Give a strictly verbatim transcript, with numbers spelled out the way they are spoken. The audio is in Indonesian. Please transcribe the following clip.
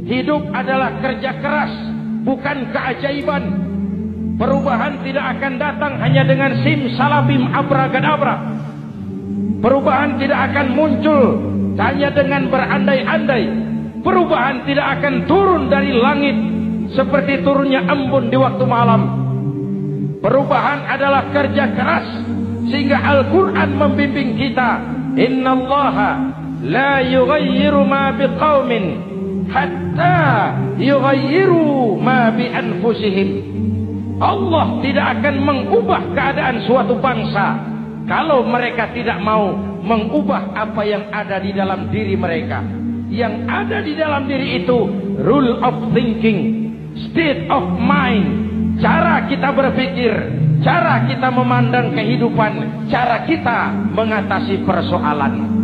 Hidup adalah kerja keras, bukan keajaiban. Perubahan tidak akan datang hanya dengan simsalabim abracadabra. Perubahan tidak akan muncul hanya dengan berandai-andai. Perubahan tidak akan turun dari langit seperti turunnya embun di waktu malam. Perubahan adalah kerja keras, sehingga Al-Quran membimbing kita, innallaha la yughayyiru ma biqaumin hatta yughayyiru ma bi anfusihim. Allah tidak akan mengubah keadaan suatu bangsa kalau mereka tidak mau mengubah apa yang ada di dalam diri mereka. Yang ada di dalam diri itu rule of thinking, state of mind, cara kita berpikir, cara kita memandang kehidupan, cara kita mengatasi persoalan.